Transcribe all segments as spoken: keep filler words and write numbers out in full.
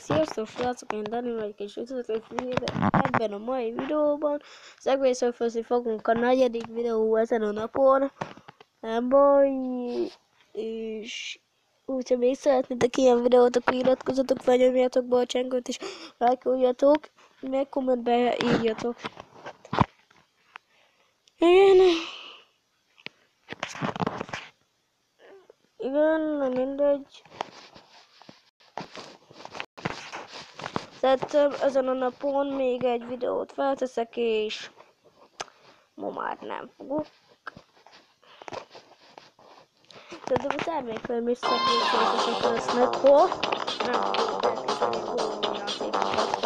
Sziasztok srácok, én Dani vagyok, és üdvözlök ebben a mai videóban. Szegvèlyszörfözni fogunk a negyedik videó ezen a napon. Nem baj, és úgyha még szeretnétek ilyen videót, akkor iratkozzatok fel, nyomjátok be a csengőt, és lájkoljatok, meg kommentbe írjatok. Igen. Igen, nem mindegy. Tettem ezen a napon még egy videót felteszek, és ma már nem fogok. Tehát a termékvelem is szegvèlyszörfösek lesznek, hol nem fogok elkezdeni gólni játékokat.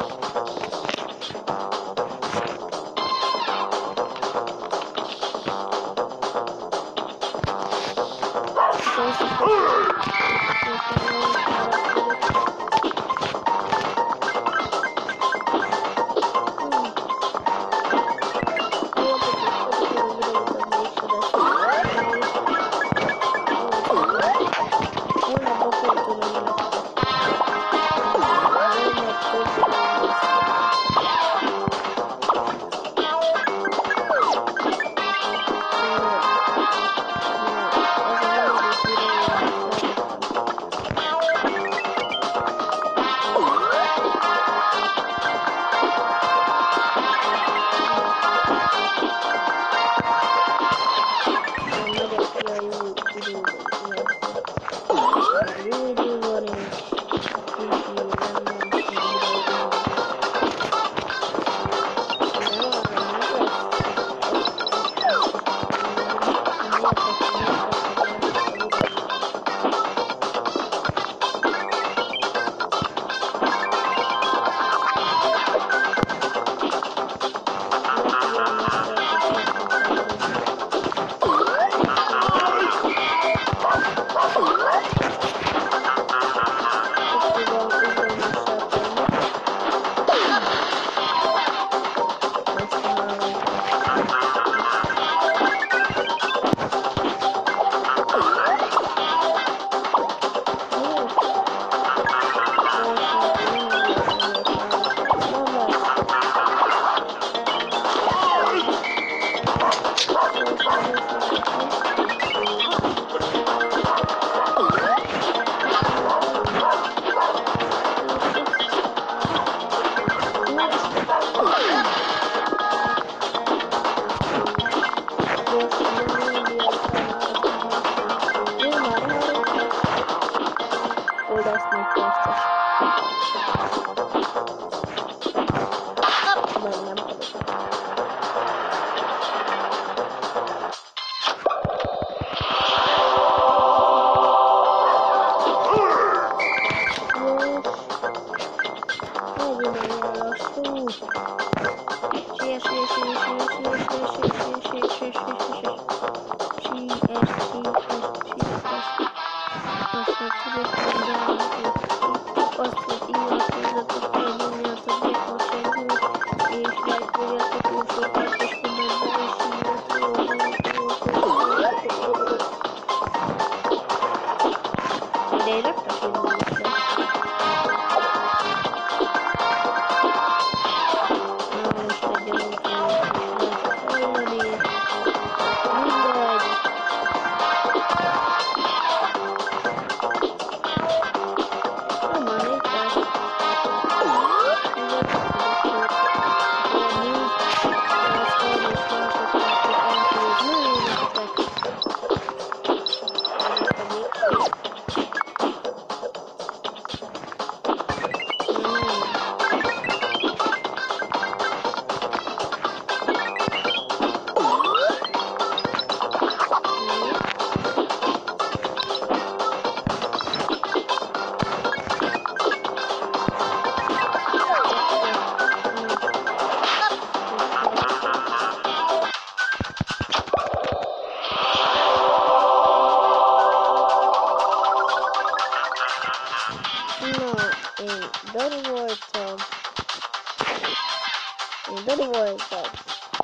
Dani voltam. Én Dani voltam.